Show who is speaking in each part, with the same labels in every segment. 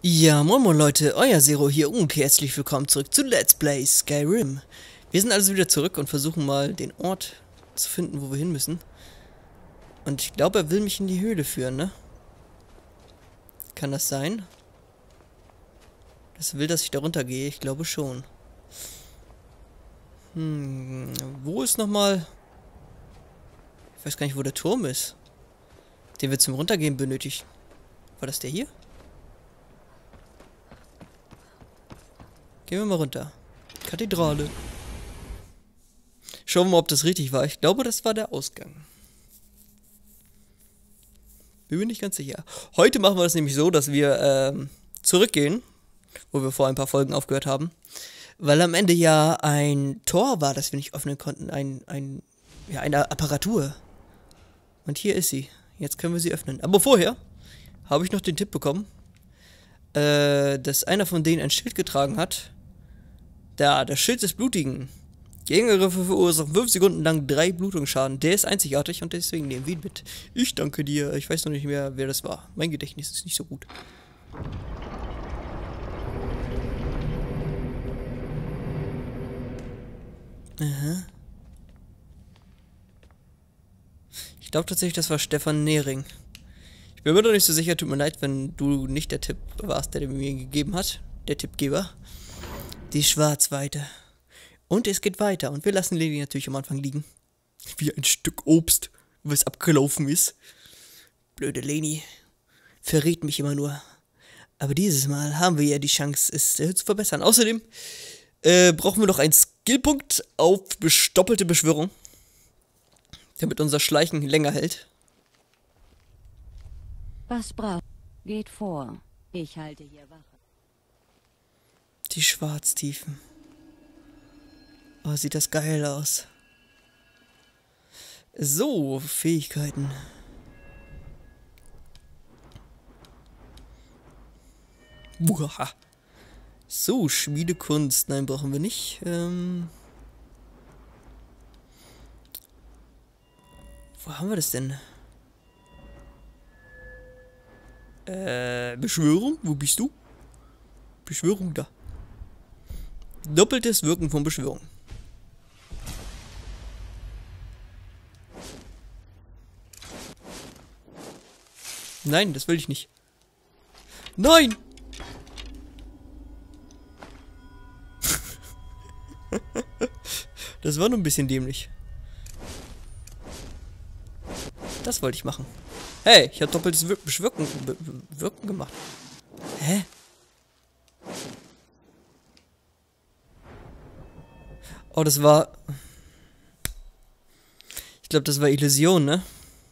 Speaker 1: Ja, moin moin Leute, euer Zero hier und herzlich willkommen zurück zu Let's Play Skyrim. Wir sind also wieder zurück und versuchen mal den Ort zu finden, wo wir hin müssen. Und ich glaube, er will mich in die Höhle führen, ne? Kann das sein? Das will, dass ich da runter gehe? Ich glaube schon. Wo ist nochmal... Ich weiß gar nicht, wo der Turm ist, den wir zum Runtergehen benötigen. War das der hier? Gehen wir mal runter. Kathedrale. Schauen wir mal, ob das richtig war. Ich glaube, das war der Ausgang. Bin mir nicht ganz sicher. Heute machen wir das nämlich so, dass wir zurückgehen, wo wir vor ein paar Folgen aufgehört haben. Weil am Ende ja ein Tor war, das wir nicht öffnen konnten. Eine Apparatur. Und hier ist sie. Jetzt können wir sie öffnen. Aber vorher habe ich noch den Tipp bekommen, dass einer von denen ein Schild getragen hat. Da, das Schild des Blutigen. Gegenangriffe verursachen 5 Sekunden lang 3 Blutungsschaden. Der ist einzigartig und deswegen nehmen wir ihn mit. Ich danke dir. Ich weiß noch nicht mehr, wer das war. Mein Gedächtnis ist nicht so gut. Aha. Ich glaube tatsächlich, das war Stefan Nehring. Ich bin mir noch nicht so sicher. Tut mir leid, wenn du nicht der Tipp warst, der mir gegeben hat. Der Tippgeber. Die Schwarzweite. Und es geht weiter. Und wir lassen Leni natürlich am Anfang liegen. Wie ein Stück Obst, was abgelaufen ist. Blöde Leni. Verrät mich immer nur. Aber dieses Mal haben wir ja die Chance, es zu verbessern. Außerdem brauchen wir noch einen Skillpunkt auf doppelte Beschwörung. Damit unser Schleichen länger hält.
Speaker 2: Was braucht? Geht vor. Ich halte hier Wache.
Speaker 1: Die Schwarztiefen. Oh, sieht das geil aus. So, Fähigkeiten. Uhaha. So, Schmiedekunst. Nein, brauchen wir nicht. Wo haben wir das denn? Beschwörung? Wo bist du? Beschwörung da. Doppeltes Wirken von Beschwörung. Nein, das will ich nicht. Nein! Das war nur ein bisschen dämlich. Das wollte ich machen. Hey, ich habe doppeltes Wirken gemacht. Hä? Oh, das war... Ich glaube, das war Illusion, ne?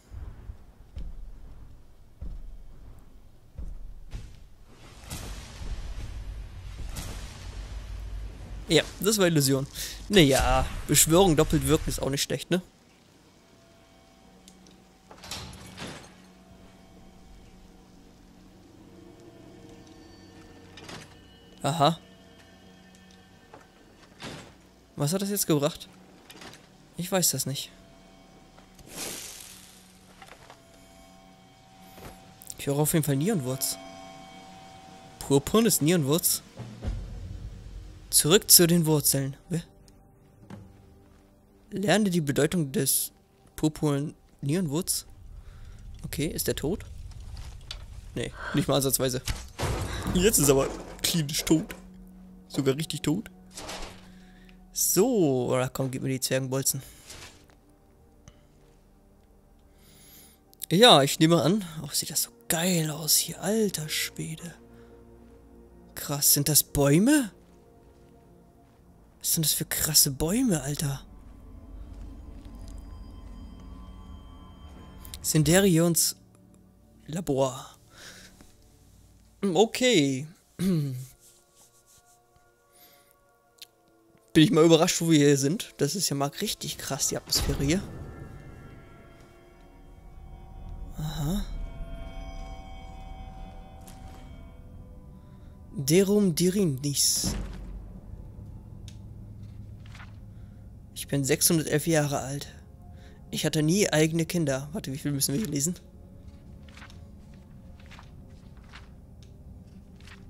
Speaker 1: Ja, das war Illusion. Naja, Beschwörung doppelt wirken ist auch nicht schlecht, ne? Aha. Was hat das jetzt gebracht? Ich weiß das nicht. Ich höre auf jeden Fall Nierenwurz. Purpurnes Nierenwurz. Zurück zu den Wurzeln. Lerne die Bedeutung des purpurnen Nierenwurz. Okay, ist der tot? Nee, nicht mal ansatzweise. Jetzt ist er aber klinisch tot. Sogar richtig tot. So, komm, gib mir die Zwergenbolzen. Ja, ich nehme an. Oh, sieht das so geil aus hier. Alter Schwede. Krass, sind das Bäume? Was sind das für krasse Bäume, Alter? Sinderions Labor. Okay. Bin ich mal überrascht, wo wir hier sind. Das ist ja mal richtig krass, die Atmosphäre hier. Aha. Derum Dirinis. Ich bin 611 Jahre alt. Ich hatte nie eigene Kinder. Warte, wie viel müssen wir hier lesen?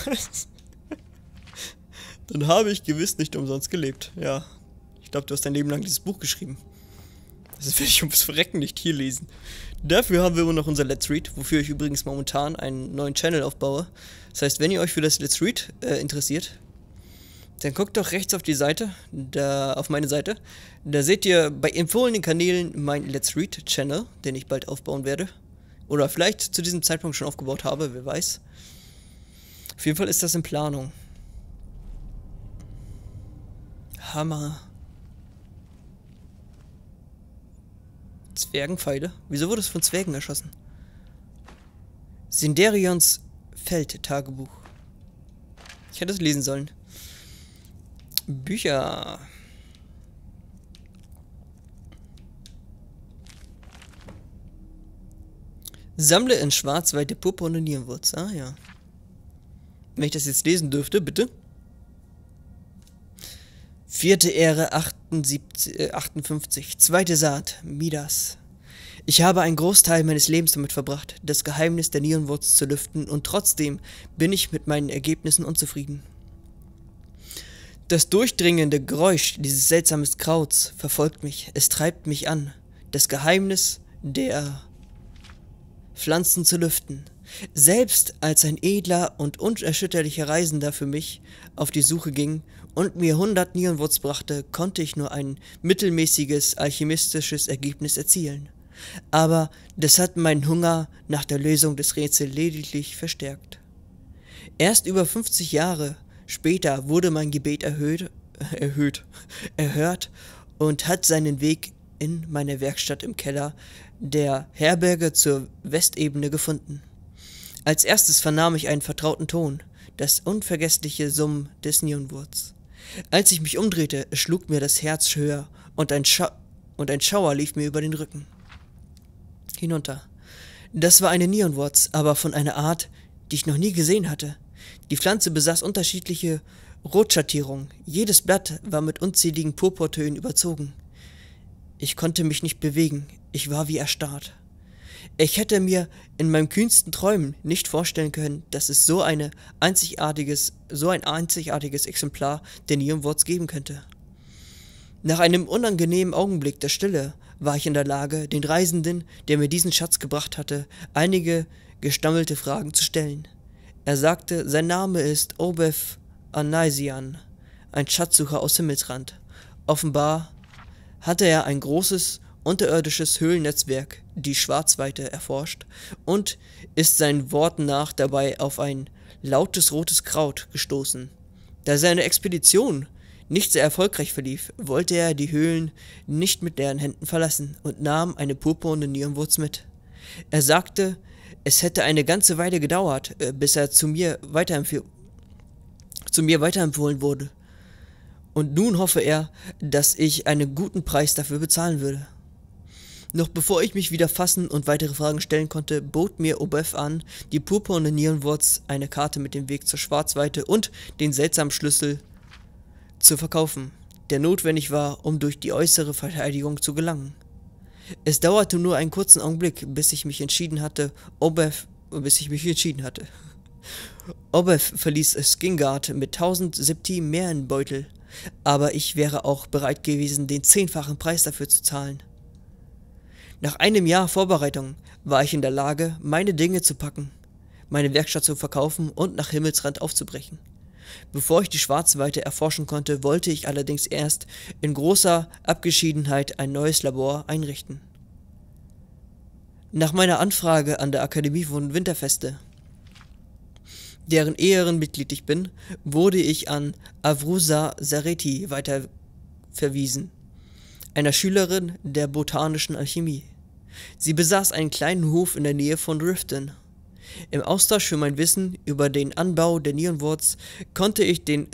Speaker 1: Dann habe ich gewiss nicht umsonst gelebt. Ja, ich glaube, du hast dein Leben lang dieses Buch geschrieben. Das werde ich ums Verrecken nicht hier lesen. Dafür haben wir immer noch unser Let's Read, wofür ich übrigens momentan einen neuen Channel aufbaue. Das heißt, wenn ihr euch für das Let's Read interessiert, dann guckt doch rechts auf die Seite, auf meine Seite. Da seht ihr bei empfohlenen Kanälen meinen Let's Read Channel, den ich bald aufbauen werde. Oder vielleicht zu diesem Zeitpunkt schon aufgebaut habe, wer weiß. Auf jeden Fall ist das in Planung. Hammer. Zwergenpfeile? Wieso wurde es von Zwergen erschossen? Sinderions Feldtagebuch. Ich hätte es lesen sollen. Bücher. Sammle in Schwarzweite purpurne Nierenwurz. Ah ja. Wenn ich das jetzt lesen dürfte, bitte. 4. Ehre 58. 2. Saat. Midas. Ich habe einen Großteil meines Lebens damit verbracht, das Geheimnis der Nierenwurz zu lüften, und trotzdem bin ich mit meinen Ergebnissen unzufrieden. Das durchdringende Geräusch dieses seltsamen Krauts verfolgt mich. Es treibt mich an, das Geheimnis der Pflanzen zu lüften. Selbst als ein edler und unerschütterlicher Reisender für mich auf die Suche ging und mir 100 Nierenwurz brachte, konnte ich nur ein mittelmäßiges alchemistisches Ergebnis erzielen. Aber das hat meinen Hunger nach der Lösung des Rätsels lediglich verstärkt. Erst über 50 Jahre später wurde mein Gebet erhört und hat seinen Weg in meine Werkstatt im Keller der Herberge zur Westebene gefunden. Als erstes vernahm ich einen vertrauten Ton, das unvergessliche Summen des Nierenwurz. Als ich mich umdrehte, schlug mir das Herz höher und ein Schauer lief mir über den Rücken hinunter. Das war eine Nierenwurz, aber von einer Art, die ich noch nie gesehen hatte. Die Pflanze besaß unterschiedliche Rotschattierungen. Jedes Blatt war mit unzähligen Purpurtönen überzogen. Ich konnte mich nicht bewegen. Ich war wie erstarrt. Ich hätte mir in meinen kühnsten Träumen nicht vorstellen können, dass es so ein einzigartiges Exemplar der Nierenwurz geben könnte. Nach einem unangenehmen Augenblick der Stille war ich in der Lage, den Reisenden, der mir diesen Schatz gebracht hatte, einige gestammelte Fragen zu stellen. Er sagte, sein Name ist Obeth Anaisian, ein Schatzsucher aus Himmelsrand. Offenbar hatte er ein großes, unterirdisches Höhlennetzwerk, die Schwarzweite, erforscht und ist seinen Worten nach dabei auf ein lautes rotes Kraut gestoßen. Da seine Expedition nicht sehr erfolgreich verlief, wollte er die Höhlen nicht mit leeren Händen verlassen und nahm eine purpurne Nierenwurz mit. Er sagte, es hätte eine ganze Weile gedauert, bis er zu mir weiterempfohlen wurde. Und nun hoffe er, dass ich einen guten Preis dafür bezahlen würde. Noch bevor ich mich wieder fassen und weitere Fragen stellen konnte, bot mir Obeth an, die purpurne Nierenwurz, eine Karte mit dem Weg zur Schwarzweite und den seltsamen Schlüssel zu verkaufen, der notwendig war, um durch die äußere Verteidigung zu gelangen. Es dauerte nur einen kurzen Augenblick, bis ich mich entschieden hatte. Obeth verließ Skingard mit 1000 Septim mehr in Beutel, aber ich wäre auch bereit gewesen, den 10-fachen Preis dafür zu zahlen. Nach einem Jahr Vorbereitung war ich in der Lage, meine Dinge zu packen, meine Werkstatt zu verkaufen und nach Himmelsrand aufzubrechen. Bevor ich die Schwarzweite erforschen konnte, wollte ich allerdings erst in großer Abgeschiedenheit ein neues Labor einrichten. Nach meiner Anfrage an der Akademie von Winterfeste, deren Ehrenmitglied ich bin, wurde ich an Avrusa Zareti weiterverwiesen, einer Schülerin der botanischen Alchemie. Sie besaß einen kleinen Hof in der Nähe von Riften. Im Austausch für mein Wissen über den Anbau der Nierenwurz konnte ich den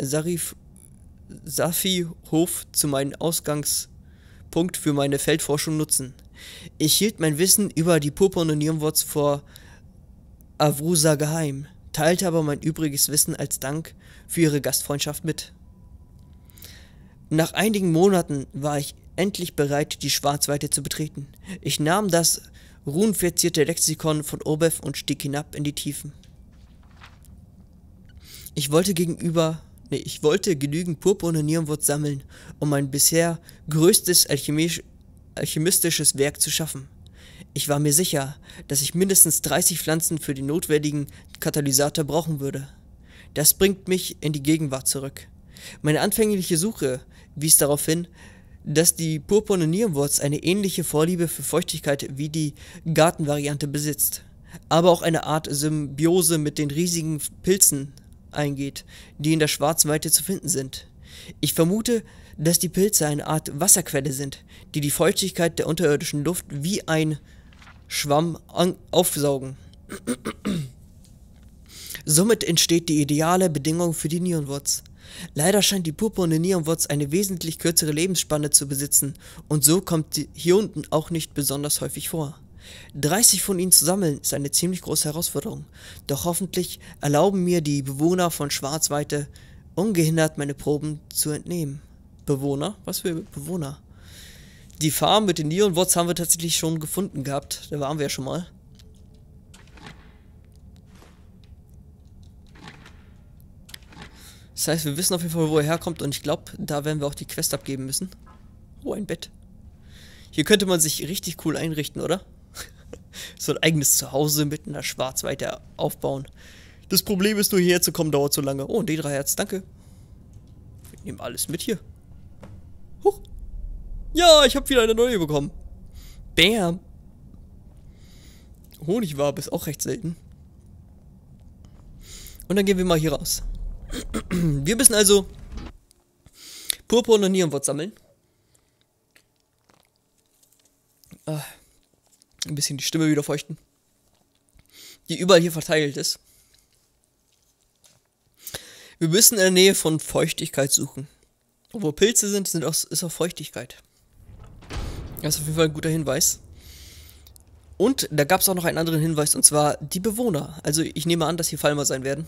Speaker 1: Safi-Hof zu meinem Ausgangspunkt für meine Feldforschung nutzen. Ich hielt mein Wissen über die purpurne Nierenwurz vor Avrusa geheim, teilte aber mein übriges Wissen als Dank für ihre Gastfreundschaft mit. Nach einigen Monaten war ich endlich bereit, die Schwarzweite zu betreten. Ich nahm das runenverzierte Lexikon von Obeth und stieg hinab in die Tiefen. Ich wollte genügend purpurne Nirnwurz sammeln, um mein bisher größtes alchemistisches Werk zu schaffen. Ich war mir sicher, dass ich mindestens 30 Pflanzen für den notwendigen Katalysator brauchen würde. Das bringt mich in die Gegenwart zurück. Meine anfängliche Suche wies darauf hin, dass die purpurne Nirnwurz eine ähnliche Vorliebe für Feuchtigkeit wie die Gartenvariante besitzt, aber auch eine Art Symbiose mit den riesigen Pilzen eingeht, die in der Schwarzweite zu finden sind. Ich vermute, dass die Pilze eine Art Wasserquelle sind, die die Feuchtigkeit der unterirdischen Luft wie ein Schwamm aufsaugen. Somit entsteht die ideale Bedingung für die Nirnwurz. Leider scheint die purpurne Nirnwurz eine wesentlich kürzere Lebensspanne zu besitzen und so kommt sie hier unten auch nicht besonders häufig vor. 30 von ihnen zu sammeln ist eine ziemlich große Herausforderung, doch hoffentlich erlauben mir die Bewohner von Schwarzweite ungehindert meine Proben zu entnehmen. Bewohner? Was für Bewohner? Die Farm mit den Nirnwurz haben wir tatsächlich schon gefunden gehabt, da waren wir ja schon mal. Das heißt, wir wissen auf jeden Fall, wo er herkommt und ich glaube, da werden wir auch die Quest abgeben müssen. Oh, ein Bett. Hier könnte man sich richtig cool einrichten, oder? So ein eigenes Zuhause mitten in der Schwarzweite aufbauen. Das Problem ist nur, hierher zu kommen, dauert so lange. Oh, ein D3-Herz, danke. Wir nehmen alles mit hier. Huch. Ja, ich habe wieder eine neue bekommen. Bam. Honigwabe ist auch recht selten. Und dann gehen wir mal hier raus. Wir müssen also purpurne Nirnwurz sammeln. Ein bisschen die Stimme wieder feuchten. Die überall hier verteilt ist. Wir müssen in der Nähe von Feuchtigkeit suchen. Und wo Pilze sind, ist auch Feuchtigkeit. Das ist auf jeden Fall ein guter Hinweis. Und da gab es auch noch einen anderen Hinweis, und zwar die Bewohner. Also ich nehme an, dass hier Falmer sein werden.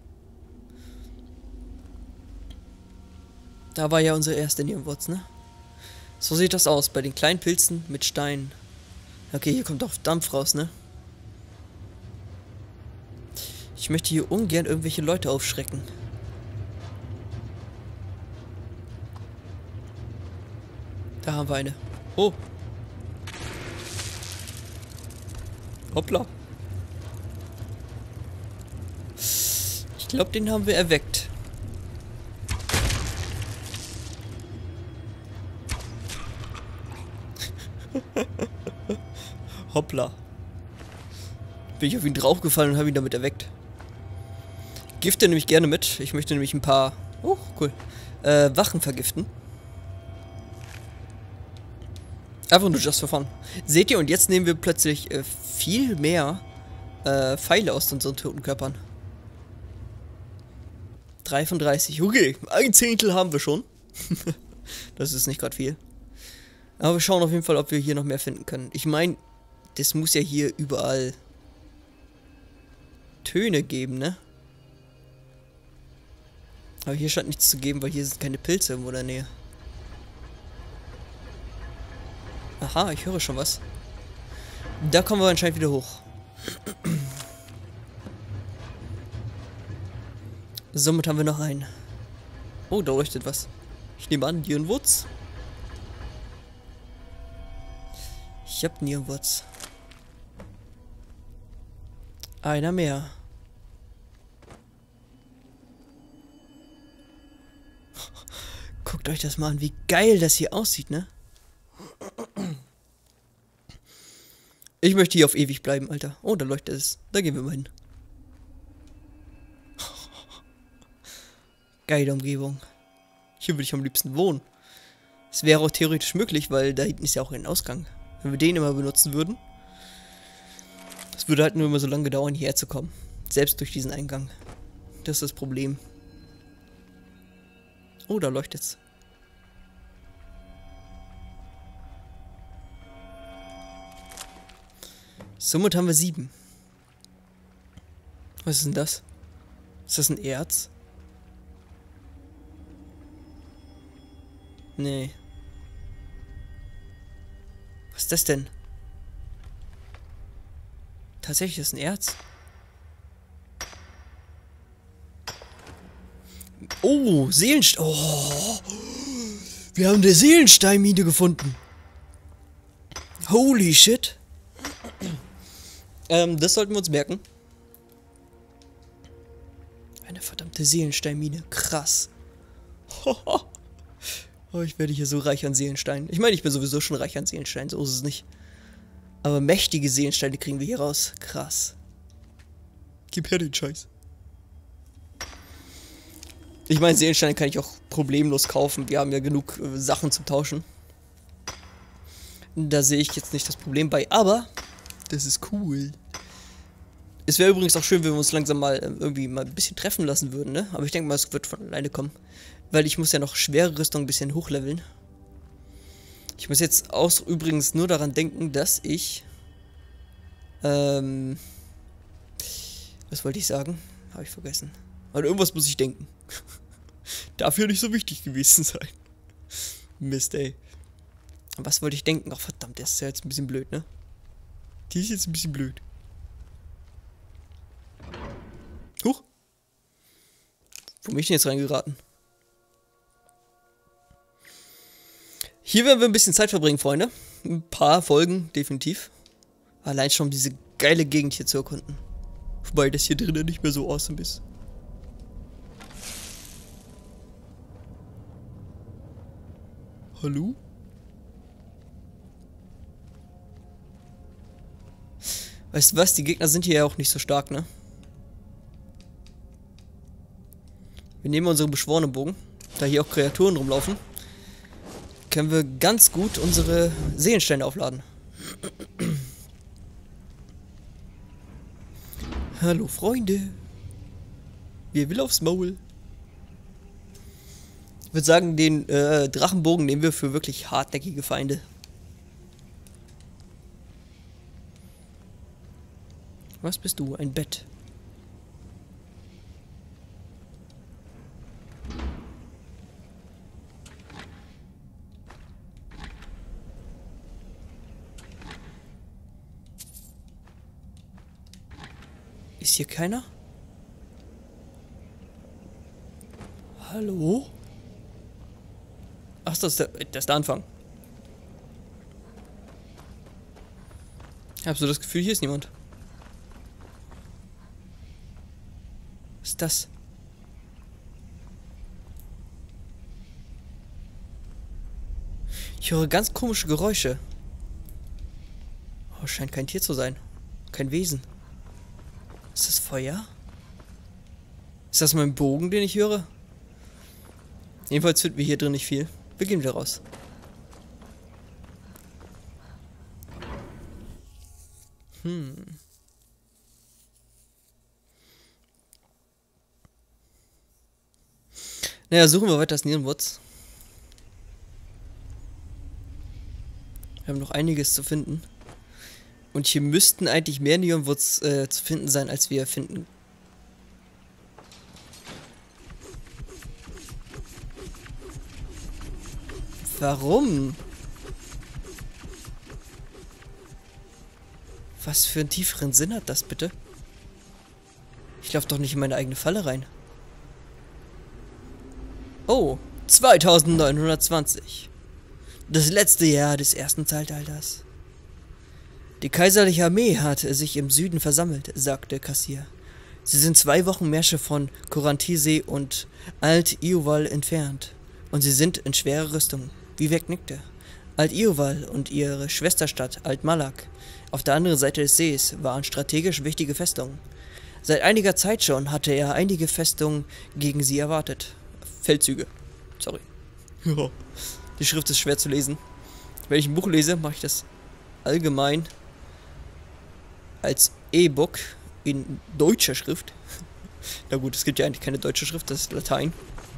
Speaker 1: Da war ja unsere erste Nirnwurz, ne? So sieht das aus, bei den kleinen Pilzen mit Steinen. Okay, hier kommt auch Dampf raus, ne? Ich möchte hier ungern irgendwelche Leute aufschrecken. Da haben wir eine. Oh. Hoppla. Ich glaube, den haben wir erweckt. Hoppla. Bin ich auf ihn draufgefallen und habe ihn damit erweckt. Gifte nehme ich gerne mit. Ich möchte nämlich ein paar... Oh, cool. Wachen vergiften. Einfach nur just for fun. Seht ihr, und jetzt nehmen wir plötzlich viel mehr Pfeile aus unseren toten Körpern. 3 von 30. Okay, 1/10 haben wir schon. Das ist nicht gerade viel. Aber wir schauen auf jeden Fall, ob wir hier noch mehr finden können. Ich meine, das muss ja hier überall Töne geben, ne? Aber hier scheint nichts zu geben, weil hier sind keine Pilze irgendwo in der Nähe. Aha, ich höre schon was. Da kommen wir anscheinend wieder hoch. Somit haben wir noch einen. Oh, da leuchtet was. Ich nehme an, Nirnwurz. Ich hab Nirnwurz. Einer mehr. Guckt euch das mal an, wie geil das hier aussieht, ne? Ich möchte hier auf ewig bleiben, Alter. Oh, da leuchtet es. Da gehen wir mal hin. Geile Umgebung. Hier würde ich am liebsten wohnen. Es wäre auch theoretisch möglich, weil da hinten ist ja auch ein Ausgang. Wenn wir den immer benutzen würden. Es würde halt nur immer so lange dauern, hierher zu kommen. Selbst durch diesen Eingang. Das ist das Problem. Oh, da leuchtet's. Somit haben wir 7. Was ist denn das? Ist das ein Erz? Nee. Was ist das denn? Tatsächlich ist das ein Erz. Oh, Seelenstein. Oh, wir haben eine Seelensteinmine gefunden. Holy shit. Das sollten wir uns merken. Eine verdammte Seelensteinmine. Krass. Oh, ich werde hier so reich an Seelensteinen. Ich meine, ich bin sowieso schon reich an Seelensteinen. So ist es nicht. Aber mächtige Seelensteine kriegen wir hier raus. Krass. Gib her den Scheiß. Ich meine, Seelensteine kann ich auch problemlos kaufen. Wir haben ja genug Sachen zum Tauschen. Da sehe ich jetzt nicht das Problem bei. Aber das ist cool. Es wäre übrigens auch schön, wenn wir uns langsam mal irgendwie mal ein bisschen treffen lassen würden, ne? Aber ich denke mal, es wird von alleine kommen. Weil ich muss ja noch schwere Rüstung ein bisschen hochleveln. Ich muss jetzt auch übrigens nur daran denken, dass ich... was wollte ich sagen? Habe ich vergessen. An irgendwas muss ich denken. Darf ja nicht so wichtig gewesen sein. Mist, ey. Was wollte ich denken? Ach verdammt, das ist ja jetzt ein bisschen blöd, ne? Die ist jetzt ein bisschen blöd. Huch. Wo bin ich denn jetzt reingeraten? Hier werden wir ein bisschen Zeit verbringen, Freunde. Ein paar Folgen, definitiv. Allein schon um diese geile Gegend hier zu erkunden. Wobei das hier drinnen nicht mehr so awesome ist. Hallo? Weißt du was? Die Gegner sind hier ja auch nicht so stark, ne? Wir nehmen unseren beschworenen Bogen. Da hier auch Kreaturen rumlaufen, können wir ganz gut unsere Seelensteine aufladen. Hallo Freunde. Wer will aufs Maul? Ich würde sagen, den Drachenbogen nehmen wir für wirklich hartnäckige Feinde. Was bist du? Ein Bett. Ist hier keiner? Hallo? Ach, das ist der Anfang. Ich habe so das Gefühl, hier ist niemand. Was ist das? Ich höre ganz komische Geräusche. Oh, scheint kein Tier zu sein. Kein Wesen. Ist das Feuer? Ist das mein Bogen, den ich höre? Jedenfalls finden wir hier drin nicht viel. Wir gehen wieder raus. Naja, suchen wir weiter das Nierenwurz. Wir haben noch einiges zu finden. Und hier müssten eigentlich mehr Neonwurz zu finden sein, als wir finden. Warum? Was für einen tieferen Sinn hat das bitte? Ich laufe doch nicht in meine eigene Falle rein. Oh, 2920. Das letzte Jahr des ersten Zeitalters. Die kaiserliche Armee hat sich im Süden versammelt, sagte Kassir. Sie sind 2 Wochenmärsche von Korantisi und Alt-Ioval entfernt. Und sie sind in schwerer Rüstung. Vivek nickte. Alt-Ioval und ihre Schwesterstadt Alt-Malak auf der anderen Seite des Sees waren strategisch wichtige Festungen. Seit einiger Zeit schon hatte er einige Festungen gegen sie erwartet. Feldzüge. Sorry. Die Schrift ist schwer zu lesen. Wenn ich ein Buch lese, mache ich das allgemein als E-Book in deutscher Schrift. Na gut, es gibt ja eigentlich keine deutsche Schrift, das ist Latein.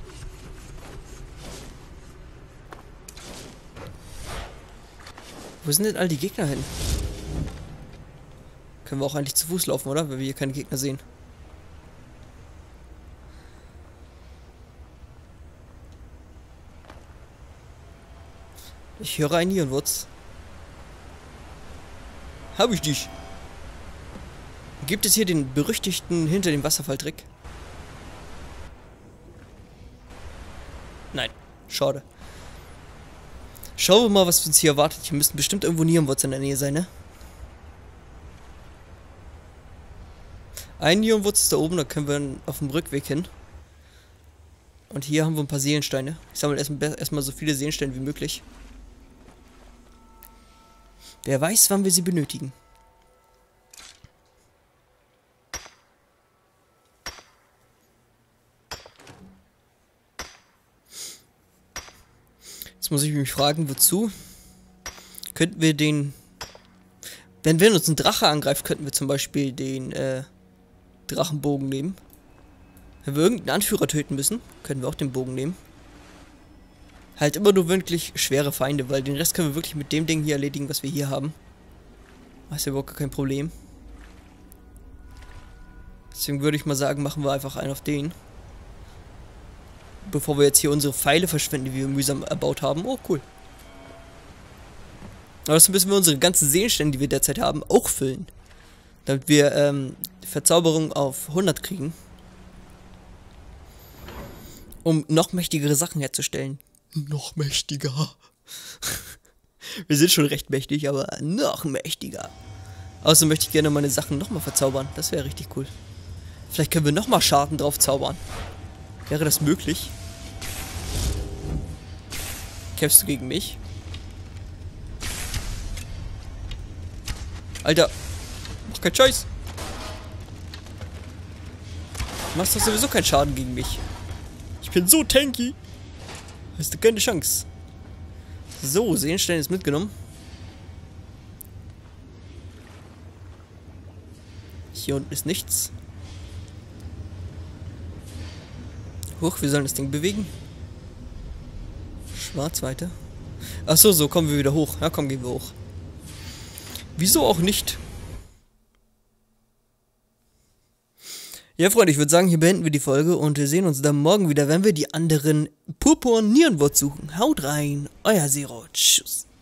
Speaker 1: Wo sind denn all die Gegner hin? Können wir auch eigentlich zu Fuß laufen, oder? Weil wir hier keine Gegner sehen. Ich höre einen Nierenwurz. Hab ich dich. Gibt es hier den berüchtigten hinter dem Wasserfall-Trick? Nein, schade. Schauen wir mal, was uns hier erwartet. Hier müssten bestimmt irgendwo Nierenwurzeln in der Nähe sein, ne? Ein Nierenwurzel ist da oben, da können wir auf dem Rückweg hin. Und hier haben wir ein paar Seelensteine. Ich sammle erstmal so viele Seelensteine wie möglich. Wer weiß, wann wir sie benötigen. Jetzt muss ich mich fragen, wozu? Könnten wir den... Wenn uns ein Drache angreift, könnten wir zum Beispiel den Drachenbogen nehmen. Wenn wir irgendeinen Anführer töten müssen, können wir auch den Bogen nehmen. Halt immer nur wirklich schwere Feinde, weil den Rest können wir wirklich mit dem Ding hier erledigen, was wir hier haben. Das ist ja überhaupt kein Problem. Deswegen würde ich mal sagen, machen wir einfach einen auf den. Bevor wir jetzt hier unsere Pfeile verschwenden, die wir mühsam erbaut haben. Oh, cool. Aber das müssen wir unsere ganzen Seelensteine, die wir derzeit haben, auch füllen. Damit wir die Verzauberung auf 100 kriegen. Um noch mächtigere Sachen herzustellen. Noch mächtiger. Wir sind schon recht mächtig, aber noch mächtiger. Außerdem möchte ich gerne meine Sachen nochmal verzaubern. Das wäre richtig cool. Vielleicht können wir nochmal Schaden drauf zaubern. Wäre das möglich? Kämpfst du gegen mich? Alter, mach keinen Scheiß. Du machst doch sowieso keinen Schaden gegen mich. Ich bin so tanky. Hast du keine Chance. So, Seelenstein ist mitgenommen. Hier unten ist nichts. Hoch, wir sollen das Ding bewegen. Schwarz weiter. Achso, so kommen wir wieder hoch. Ja, komm, gehen wir hoch. Wieso auch nicht? Ja, Freunde, ich würde sagen, hier beenden wir die Folge und wir sehen uns dann morgen wieder, wenn wir die anderen purpurnen Nierenwurzeln suchen. Haut rein, euer Zero. Tschüss.